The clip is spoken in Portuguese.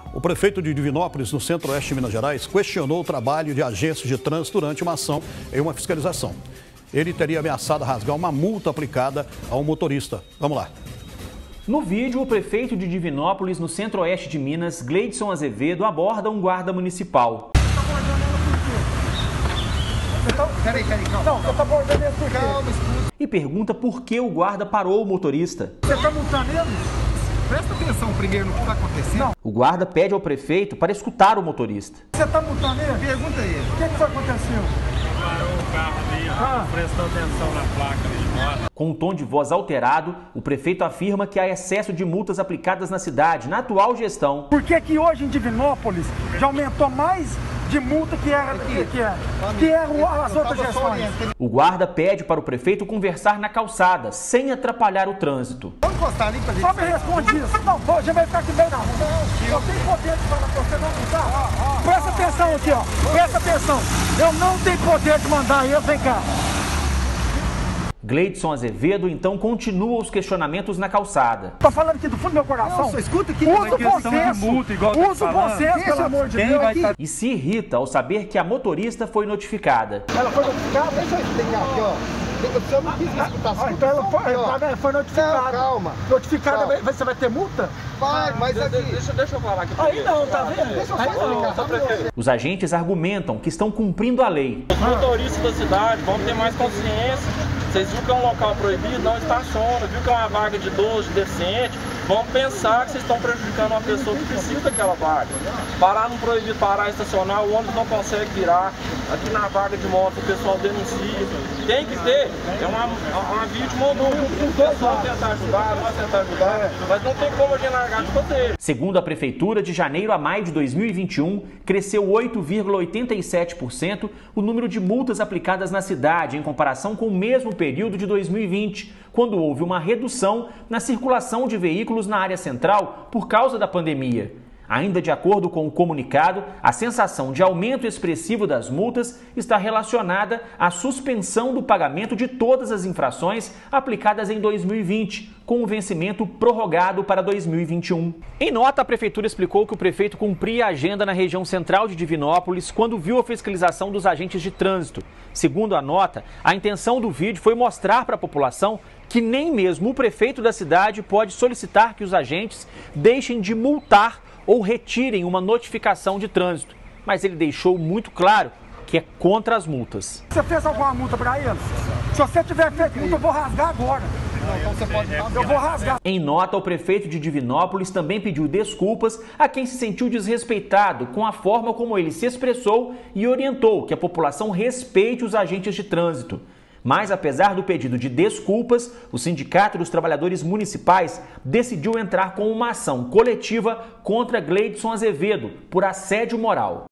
O prefeito de Divinópolis, no centro-oeste de Minas Gerais, questionou o trabalho de agentes de trânsito durante uma ação em uma fiscalização. Ele teria ameaçado rasgar uma multa aplicada a um motorista. Vamos lá. No vídeo, o prefeito de Divinópolis, no centro-oeste de Minas, Gleidson Azevedo, aborda um guarda municipal. Peraí, calma. Não, você tá abordando ele por quê? Calma, escuta. E pergunta por que o guarda parou o motorista. Você tá multando ele? Presta atenção primeiro no que está acontecendo. Não. O guarda pede ao prefeito para escutar o motorista. Você está multando ele? Pergunta ele. O que foi aconteceu? Parou o carro ali, prestou atenção na placa de moto. Com um tom de voz alterado, o prefeito afirma que há excesso de multas aplicadas na cidade, na atual gestão. Por que que hoje em Divinópolis já aumentou mais de multa que eram as outras gestões? O guarda pede para o prefeito conversar na calçada, sem atrapalhar o trânsito. Vamos encostar ali pra gente. Só me responde isso. Não, já vai ficar aqui bem na rua. Eu tenho poder de falar pra você não multar. Presta atenção aqui, ó. Presta atenção. Eu não tenho poder de mandar ele. Vem cá. Gleidson Azevedo então continua os questionamentos na calçada. Tô falando aqui do fundo do meu coração. Não, escuta aqui. Usa o bom senso. Usa o bom senso, pelo amor de Deus. E se irrita ao saber que a motorista foi notificada. Ela foi notificada? Deixa eu explicar aqui, ó. Eu não quis escutar. Então ela foi notificada. Não, calma. Notificada, calma. Você vai ter multa? Vai, mas aqui... Deixa eu falar aqui. Aí não, tá vendo? Deixa eu só explicar. Os agentes argumentam que estão cumprindo a lei. Os motoristas da cidade vão ter mais consciência. Vocês viram que é um local proibido, não estaciona. Viu que é uma vaga de idoso, de deficiente. Vão pensar que vocês estão prejudicando uma pessoa que precisa daquela vaga. Parar no proibido, parar e estacionar, o ônibus não consegue virar. Aqui na vaga de moto o pessoal denuncia. Tem que ter. É uma vítima ou o pessoal tentar ajudar, nós tentar ajudar. Mas não tem como a gente largar de fazer. Segundo a Prefeitura, de janeiro a maio de 2021, cresceu 8,87% o número de multas aplicadas na cidade em comparação com o mesmo período de 2020, quando houve uma redução na circulação de veículos na área central por causa da pandemia. Ainda de acordo com o comunicado, a sensação de aumento expressivo das multas está relacionada à suspensão do pagamento de todas as infrações aplicadas em 2020, com o vencimento prorrogado para 2021. Em nota, a Prefeitura explicou que o prefeito cumpria a agenda na região central de Divinópolis quando viu a fiscalização dos agentes de trânsito. Segundo a nota, a intenção do vídeo foi mostrar para a população que nem mesmo o prefeito da cidade pode solicitar que os agentes deixem de multar ou retirem uma notificação de trânsito. Mas ele deixou muito claro que é contra as multas. Você fez alguma multa para eles? Se você tiver feito multa, eu vou rasgar agora. Então você pode... Eu vou rasgar. Em nota, o prefeito de Divinópolis também pediu desculpas a quem se sentiu desrespeitado com a forma como ele se expressou e orientou que a população respeite os agentes de trânsito. Mas, apesar do pedido de desculpas, o Sindicato dos Trabalhadores Municipais decidiu entrar com uma ação coletiva contra Gleidson Azevedo por assédio moral.